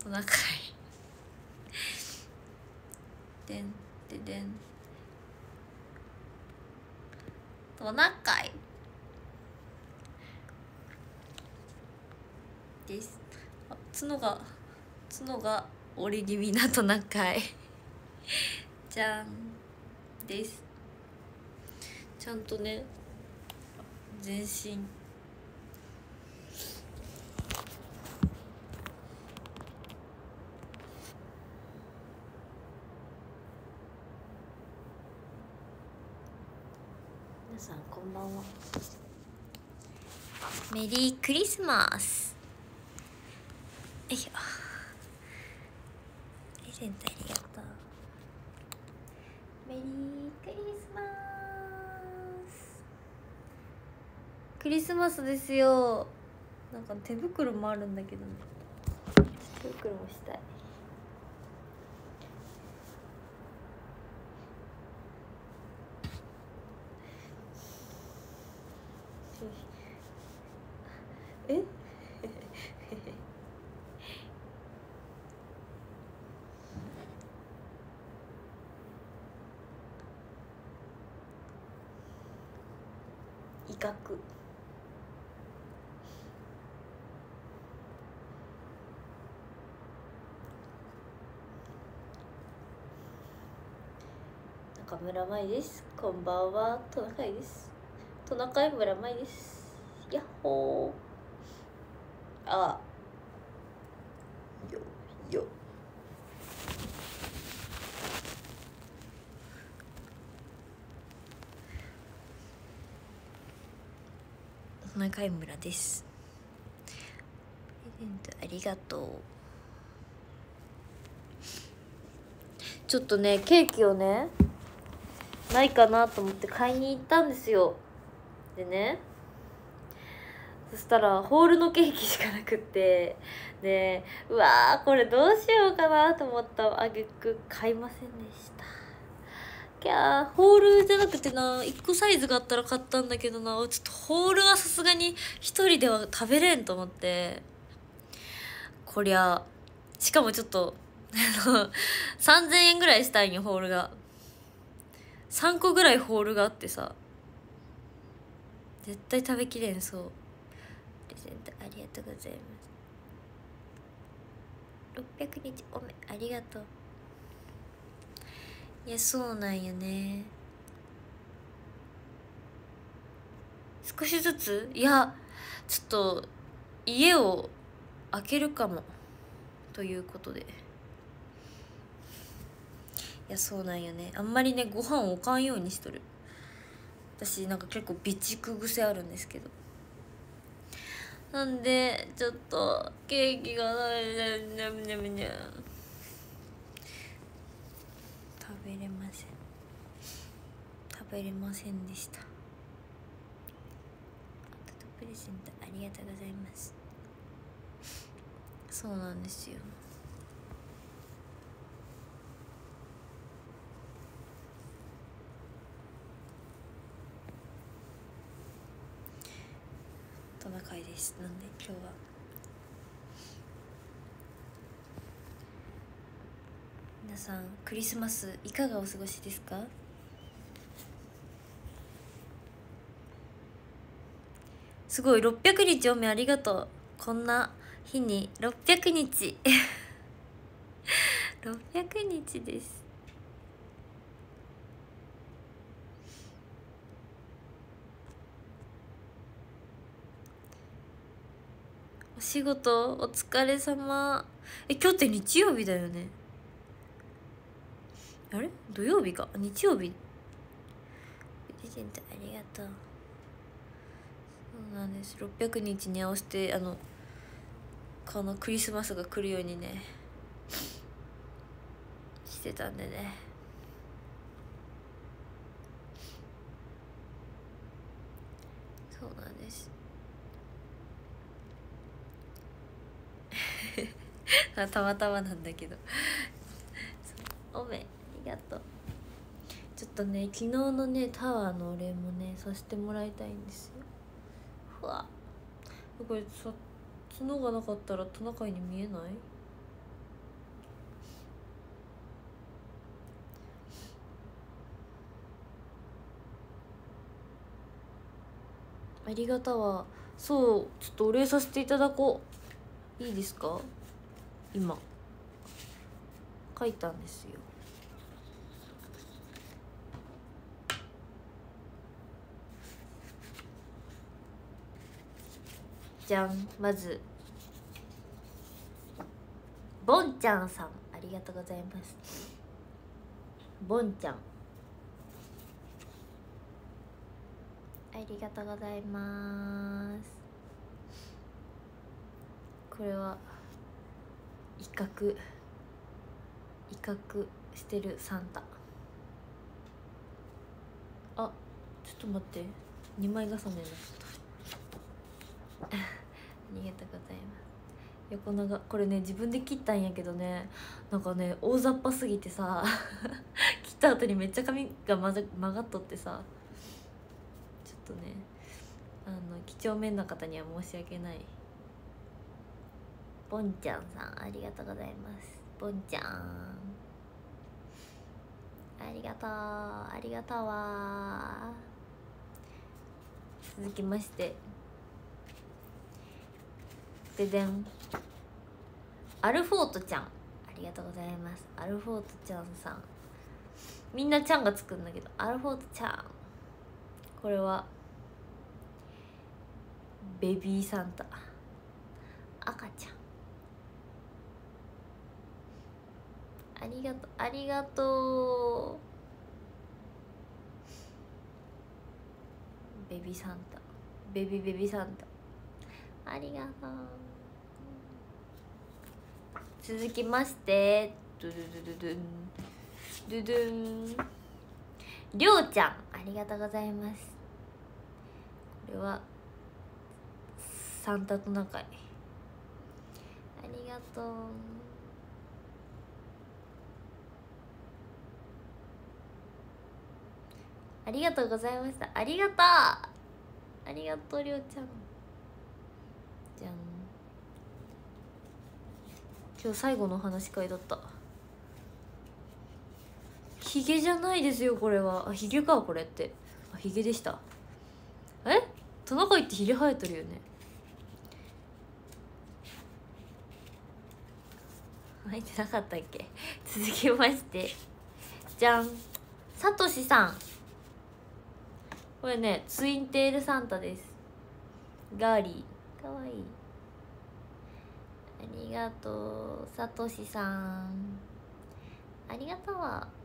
トナカイでんででんトナカイです。あ、角が折り気味なトナカイじゃんです。ちゃんとね全身皆さんこんばんは。メリークリスマス。よいしょ。プレゼントありがとう。メリークリスマス。クリスマスですよ。なんか手袋もあるんだけどね。手袋もしたい。え威嚇。中村舞です。こんばんは。トナカイです。トナカイ村舞です。やっほー。あよよトナカイ村です。プレゼントありがとう。ちょっとねケーキをねないかなと思って買いに行ったんですよ。でねそしたらホールのケーキしかなくって、でうわーこれどうしようかなと思ったあげく買いませんでした。いやーホールじゃなくてな1個サイズがあったら買ったんだけどな、ちょっとホールはさすがに一人では食べれんと思って、こりゃしかもちょっと3000円ぐらいしたんよ。ホールが3個ぐらいホールがあってさ絶対食べきれん。そう、プレゼントありがとうございます。600日おめありがとう。いやそうなんよね。少しずつ、いやちょっと家を開けるかもということで、いやそうなんよね。あんまりねご飯を置かんようにしとる。私なんか結構備蓄癖あるんですけど、なんでちょっとケーキがない食べれません。食べれませんでした。プレゼントありがとうございます。そうなんですよ。トナカイです。なんで今日は皆さんクリスマスいかがお過ごしですか？すごい600日おめありがとう。こんな日に600日600日です。お仕事お疲れ様。今日って日曜日だよね。あれ土曜日か日曜日。プレゼントありがとう。そうなんです。600日に合わせてこのクリスマスが来るようにねしてたんでね。そうなんですたまたまなんだけどおめありがとう。ちょっとね昨日のねタワーのお礼もねさせてもらいたいんですよ。ふわこれさ角がなかったらトナカイに見えない？ りがたわ。そう、ちょっとお礼させていただこう。いいですか？今書いたんですよ。じゃん。まずボンちゃんさん、ありがとうございます。ボンちゃん、ありがとうございます。これは威嚇してるサンタ。あ、ちょっと待って、2枚重ねになっちゃったありがとうございます。横長、これね自分で切ったんやけどね、なんかね大雑把すぎてさ切った後にめっちゃ髪が曲がっとってさ、ちょっとね几帳面な方には申し訳ない。ボンちゃんさん、ありがとうございます。ボンちゃん、ありがとう、ありがとうわ。続きましてででん、アルフォートちゃん、ありがとうございます。アルフォートちゃんさん、みんなちゃんがつくんだけど、アルフォートちゃん、これはベビーサンタ、赤ちゃん、ありがとう、ありがとう。ベビーサンタ、ベビーサンタ、ありがとう。続きましてドゥドゥドゥドゥンドゥドゥン、りょうちゃん、ありがとうございます。これはサンタトナカイ、ありがとう。ありがとうございました。ありがとう、ありがとう、りょうちゃん。じゃん。今日最後のお話し会だった。ヒゲじゃないですよこれは。あ、ヒゲかこれって。あ、ヒゲでした。え、トナカイってヒゲ生えてるよね。生えてなかったっけ続きましてじゃん、さとしさん、これねツインテールサンタです。ガーリーかわいい。ありがとうさとしさん、ありがとう。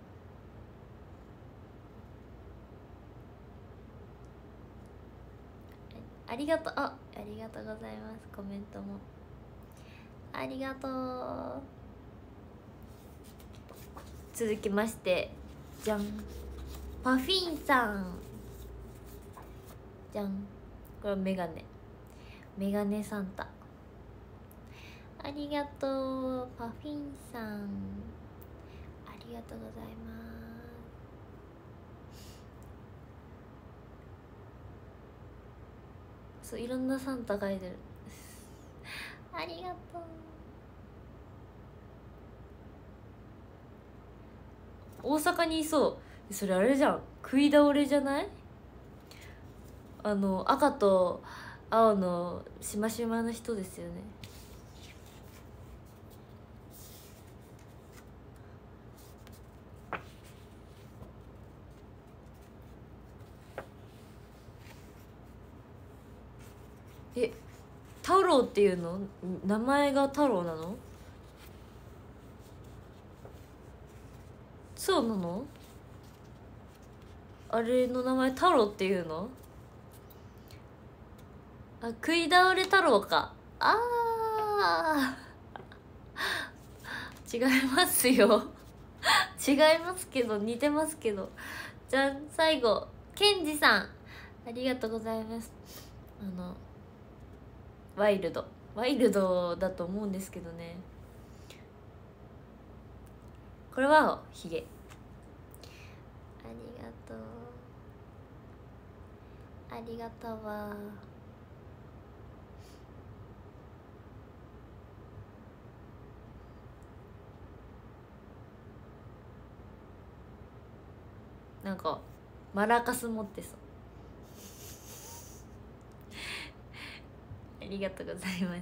ありがとう、ありがとうございます。コメントもありがとう。続きましてじゃん、パフィンさん、じゃん、これはメガネサンタ、ありがとう。パフィンさん、ありがとうございます。そう、いろんなサンタがいるありがとう。大阪にいそう。それあれじゃん、食い倒れじゃない？赤と青のしましまの人ですよね。え、太郎っていうの？名前が太郎なの？そうなの？あれの名前太郎っていうの？あ、食い倒れ太郎か。あー違いますよ違いますけど、似てますけど。じゃん、最後ケンジさん、ありがとうございます。ワイルドだと思うんですけどね。これはヒゲ、ありがとう、ありがとうわ。なんかマラカス持ってそう。 りがとうございます。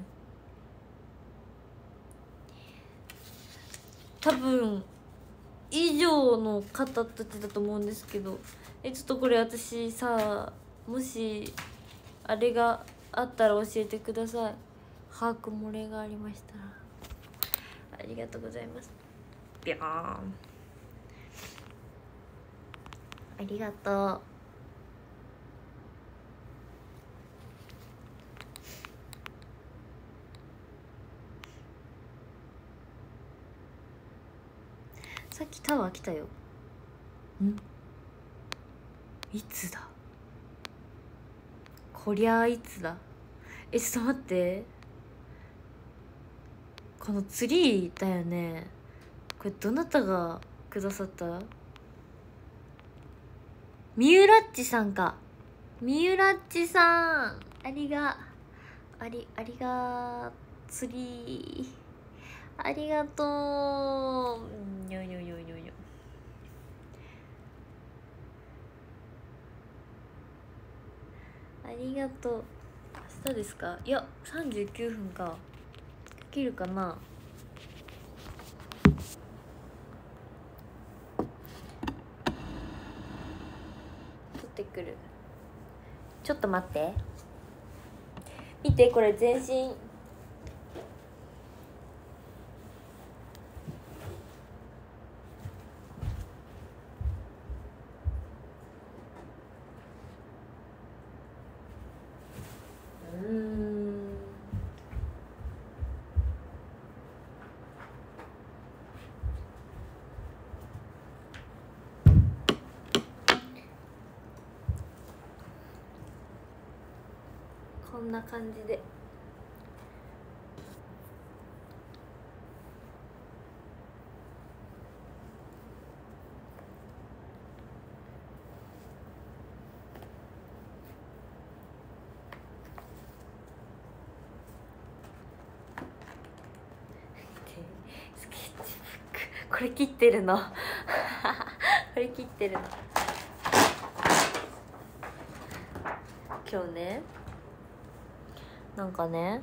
多分以上の方たちだと思うんですけど、ちょっとこれ私さ、もしあれがあったら教えてください。把握漏れがありましたら。ありがとうございます。ビャーン、ありがとう。さっきタワー来たよ。いつだこりゃ、いつだ。ちょっと待って、このツリーだよね。これどなたがくださった？みゆらっちさんか。みゆらっちさん、ありがツリーありがとう。にょにょにょにょにょ。ありがとう。明日ですか？いや、39分か。できるかな。取ってくる。ちょっと待って。見て、これ全身。こんな感じで。スケッチブック、これ切ってるのこれ切ってるの。今日ね、なんかね、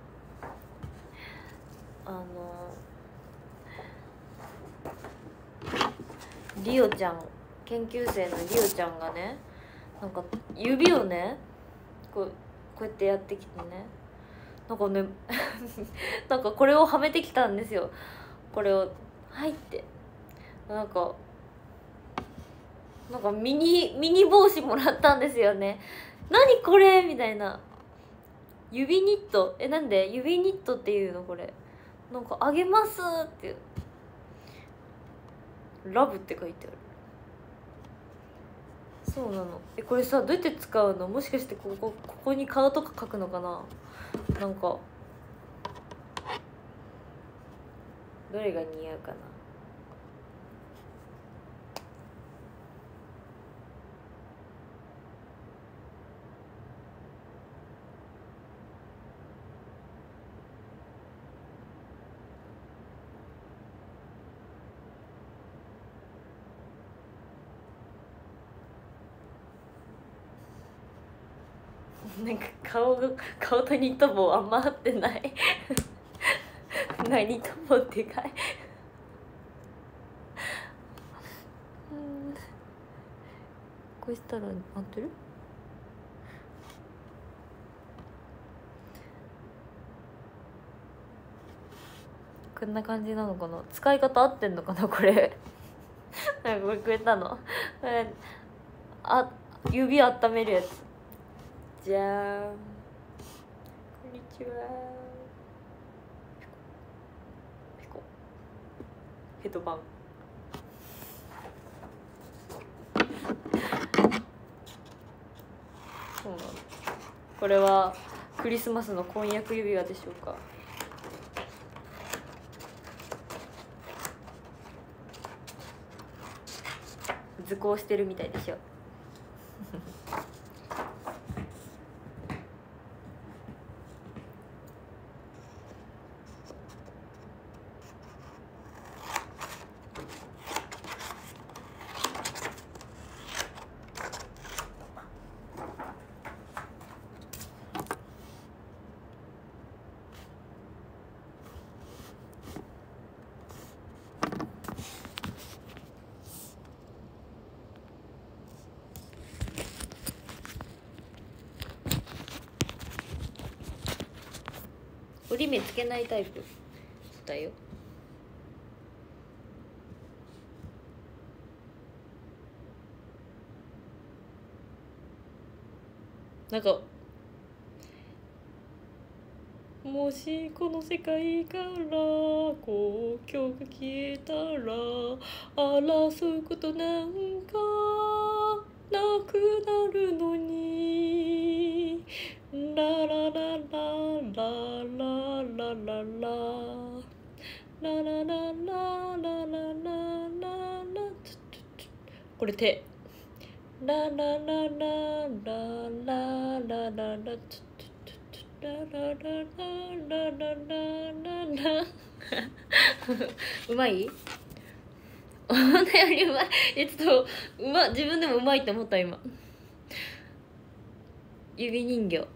リオちゃん、研究生のリオちゃんがね、なんか指をね、こうやってやってきてね、なんかねなんかこれをはめてきたんですよ。これをはいって、なんかミニ帽子もらったんですよね。何これみたいな。指ニット、なんで指ニットっていうの？これなんかあげますっていう、ラブって書いてある。そうなの。これさ、どうやって使うの？もしかしてここに顔とか書くのかな。なんかどれが似合うかな。なんか顔とニット帽あんま合ってないニット帽ってかいこうしたら合ってる？こんな感じなのかな。使い方合ってんのかなこれなんかこれくれたの指温めるやつじゃーん。こんにちは。ピコヘッドバン。そうなの。これはクリスマスの婚約指輪でしょうか。図工してるみたいでしょ折り目つけないタイプだよ。なんかもしこの世界から国境が消えたら争うことなんかなくなるのにラララララララララララララララララこれ手ラララララララララララララララララうまい？思ったよりうまい。ちょっと自分でもうまいって思った今。指人形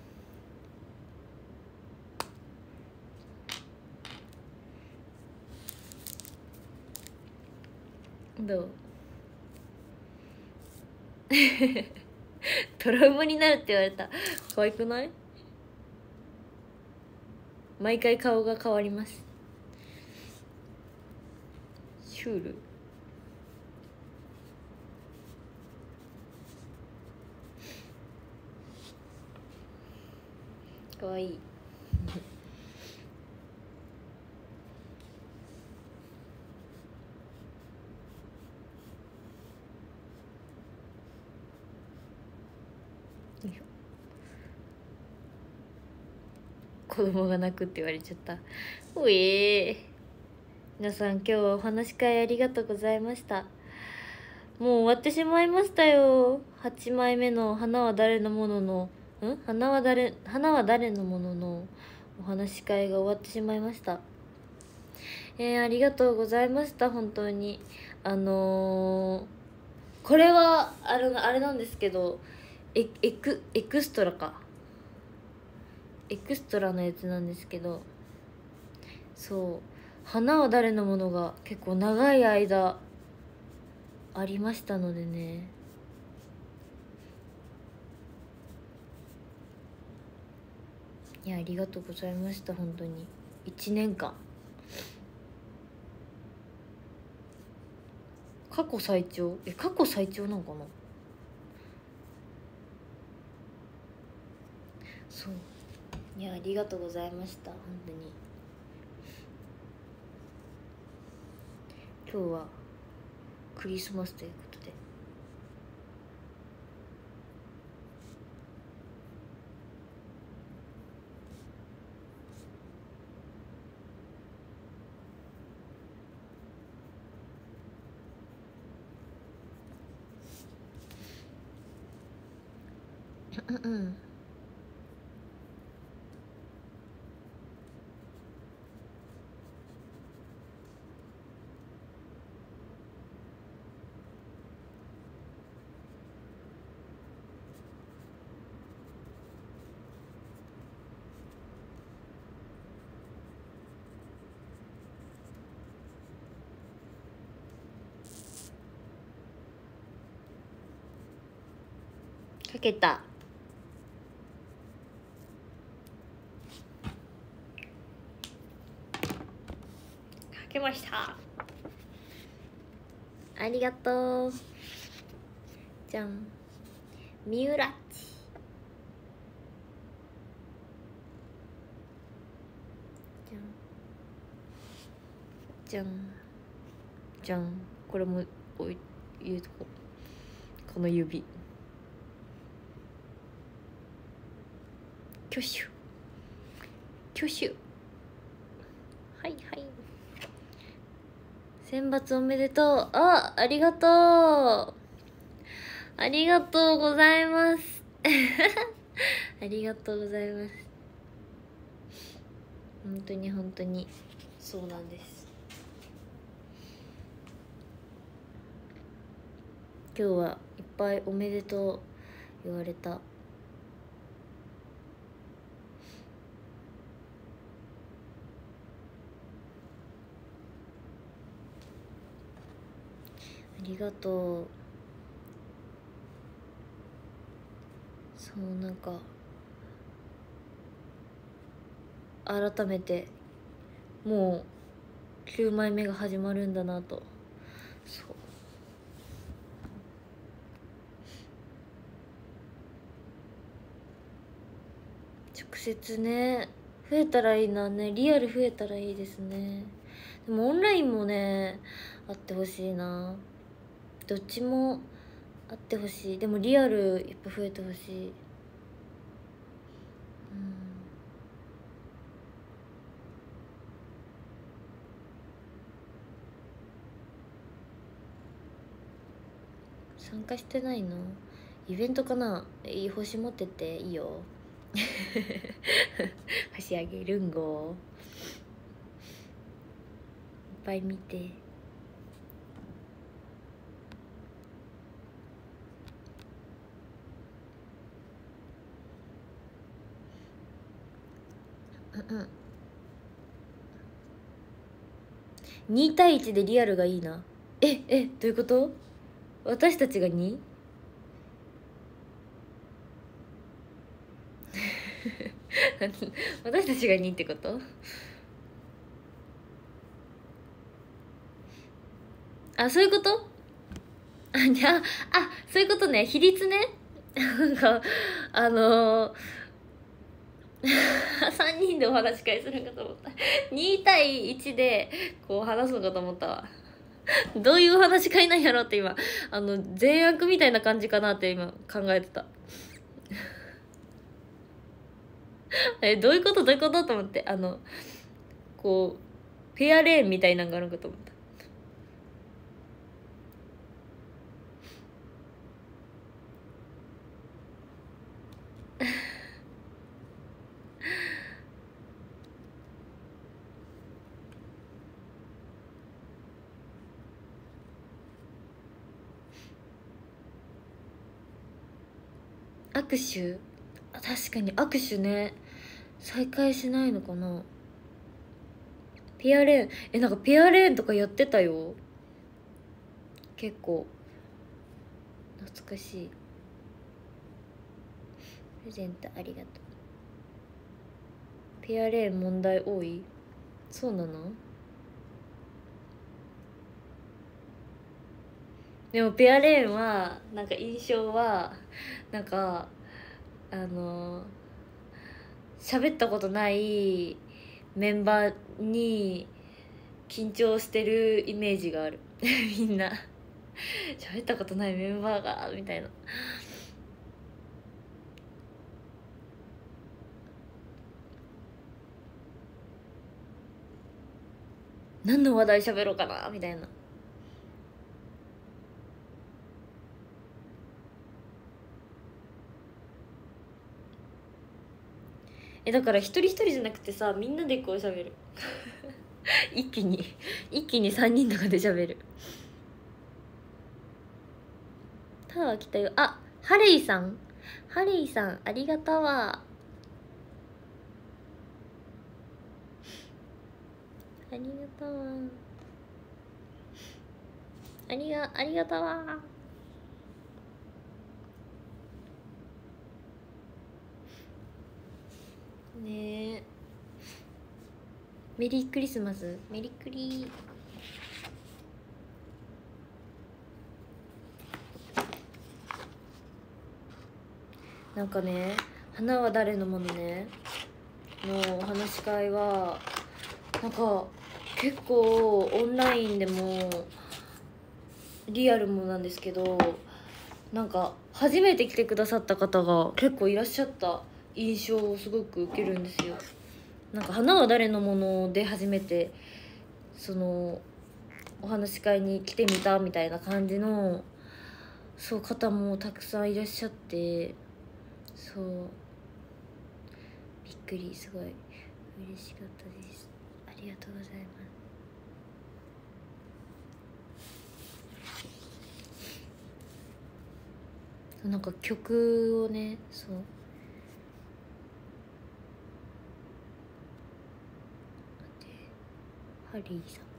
どう？トラウマになるって言われた。可愛くない？毎回顔が変わります。シュール。可愛い。子供が泣くって言われちゃった。お皆さん今日はお話し会ありがとうございました。もう終わってしまいましたよ。8枚目の花は誰のものの花は誰のもののお話し会が終わってしまいました。ありがとうございました。本当にこれはあれなんですけどエクストラエクストラのやつなんですけど、そう花は誰のものが結構長い間ありましたのでね、いやありがとうございました。本当に1年間過去最長過去最長なのかな。そういやありがとうございました。本当に今日はクリスマスということでうんかけた。かけました。ありがとう。じゃん三浦っちじゃんじゃん。これも入れとこう。この指挙手はいはい。選抜おめでとう。ありがとう。ありがとうございますありがとうございます。本当に本当にそうなんです。今日はいっぱいおめでとう言われた。ありがとう。そうなんか改めてもう9枚目が始まるんだなと。そう直接ね増えたらいいなね。リアル増えたらいいですね。でもオンラインもねあってほしいな。どっちもあってほしい。でもリアルやっぱ増えてほしい。参加してないの？イベントかな？いい星持ってっていいよ。星あげるんご。いっぱい見て。2対1でリアルがいいな。どういうこと？私たちが 2？ 私たちが2ってこと？あ、そういうこと？じゃあ、そういうことね。比率ね。なんか3人でお話し会するんかと思った。2対1でこう話すのかと思ったわ。どういうお話し会なんやろって今善悪みたいな感じかなって今考えてた。どういうことと思って、こうペアレーンみたいなんがあるんかと思った。握手？確かに握手ね。再開しないのかな。ペアレーンなんかペアレーンとかやってたよ。結構懐かしい。プレゼントありがとう。ペアレーン問題多い？そうなの？でもペアレーンはなんか印象はなんか喋ったことないメンバーに緊張してるイメージがある。みんな喋ったことないメンバーがみたいな。何の話題喋ろうかなみたいな。だから一人一人じゃなくてさ、みんなでこう喋る。一気に3人とかで喋る。タワー来たよ。ハレイさんありがたわ。ありがとう。ありがとうわ。ねえ。メリークリスマス。メリクリ。なんかね、花は誰のものねのお話し会はなんか結構オンラインでもリアルもなんですけど、なんか初めて来てくださった方が結構いらっしゃった印象をすごく受けるんですよ。なんか花は誰のもので初めてそのお話し会に来てみたみたいな感じのそう方もたくさんいらっしゃって、そうびっくり、すごい嬉しかったです。ありがとうございます。なんか曲をね、そうハリーさん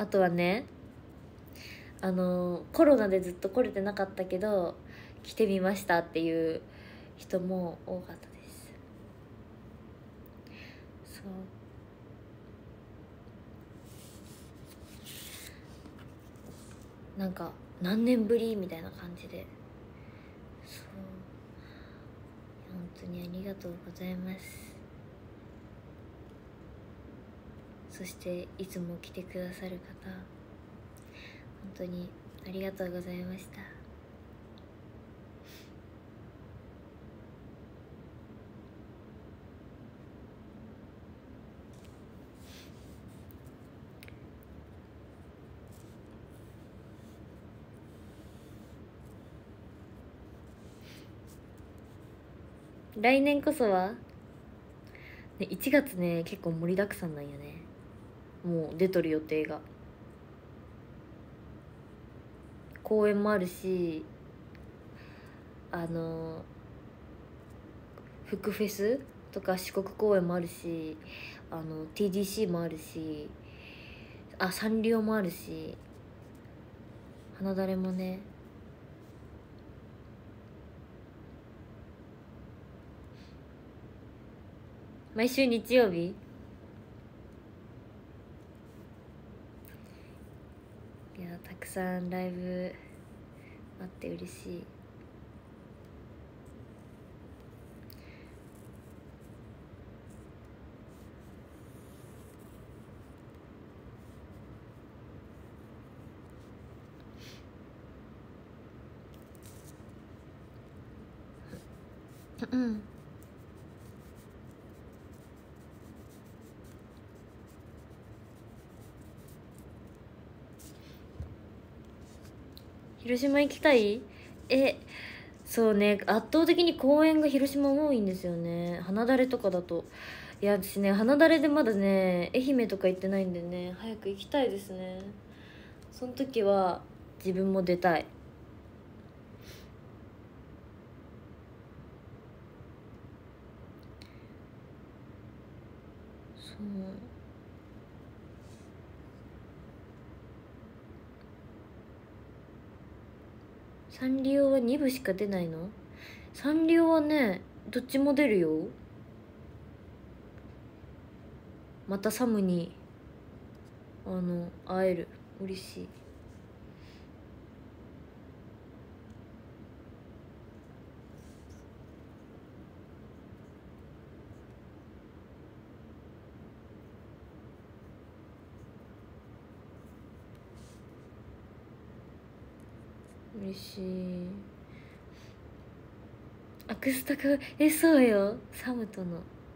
あとはね、コロナでずっと来れてなかったけど来てみましたっていう人も多かったです。そうなんか何年ぶりみたいな感じで、そう本当にありがとうございます。そしていつも来てくださる方、本当にありがとうございました。来年こそは、ね、1月ね結構盛りだくさんなんよね。もう出とる予定が、公演もあるし、福フェスとか四国公演もあるし、TDC もあるし、サンリオもあるし、花だれもね。毎週日曜日、いやたくさんライブあって嬉しい。うん広島行きたい？そうね、圧倒的に公園が広島多いんですよね。花だれとかだと。いや私ね、花だれでまだね愛媛とか行ってないんでね、早く行きたいですね。その時は自分も出たい。そうサンリオは2部しか出ないの？サンリオはねどっちも出るよ。またサムに会える、嬉しい。嬉しい。アクスタか、そうよ、サムとの。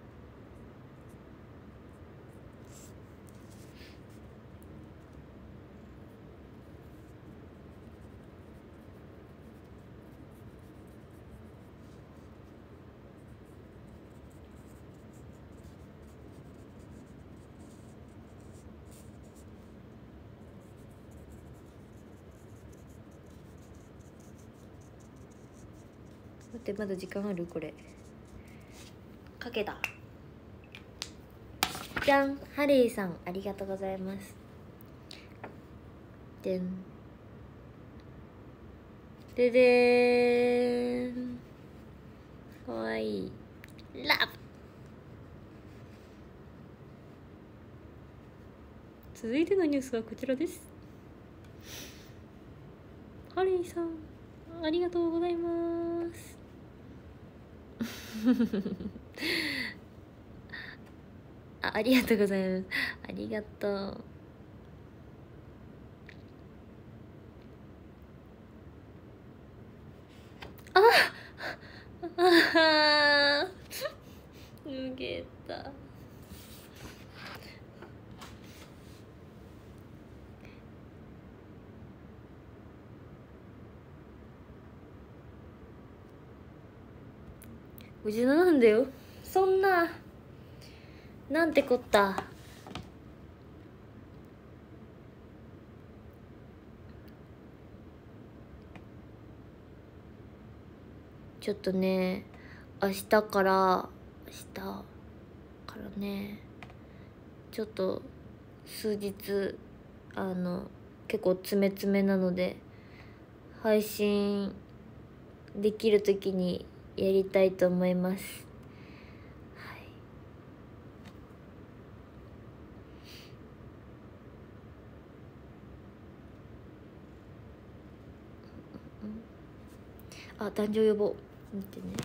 待って、まだ時間ある？これかけた。じゃん、ハリーさんありがとうございます。でんででーん、かわいい。ラブ。続いてのニュースはこちらです。ハリーさんありがとうございますありがとうございます。ありがとう。あ抜けた。57なんだよ。そんな、なんてこった。ちょっとね、明日からねちょっと数日結構詰め詰めなので配信できる時にやりたいと思います。あ、男女予防見てね。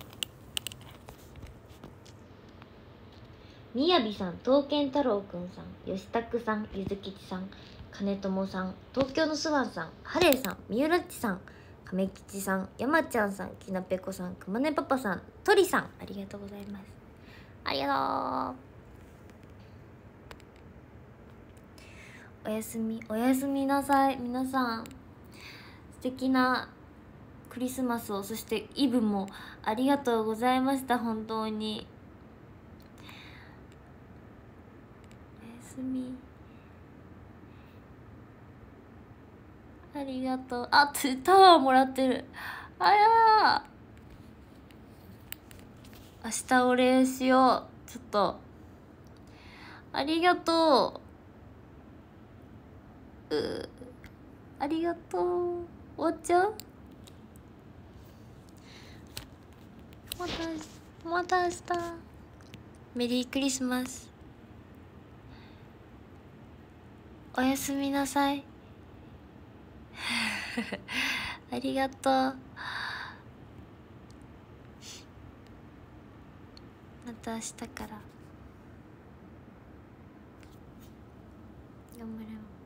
みやびさん、刀剣太郎くんさん、よしたくさん、ゆずきちさん、金友さん、東京のスワンさん、ハレーさん、みゆらっちさん、亀吉さん、やまちゃんさん、きなぺこさん、くまねパパさん、とりさん、ありがとうございます。ありがとう。おやすみ、おやすみなさい。皆さん素敵なクリスマスを、そしてイブもありがとうございました。本当におやすみ、ありがとう。あ、タワーもらってる。あやー、明日お礼しよう。ちょっとありがとう。ありがとう。終わっちゃう。また明日。メリークリスマス。おやすみなさい。ありがとう。また明日から頑張れよ。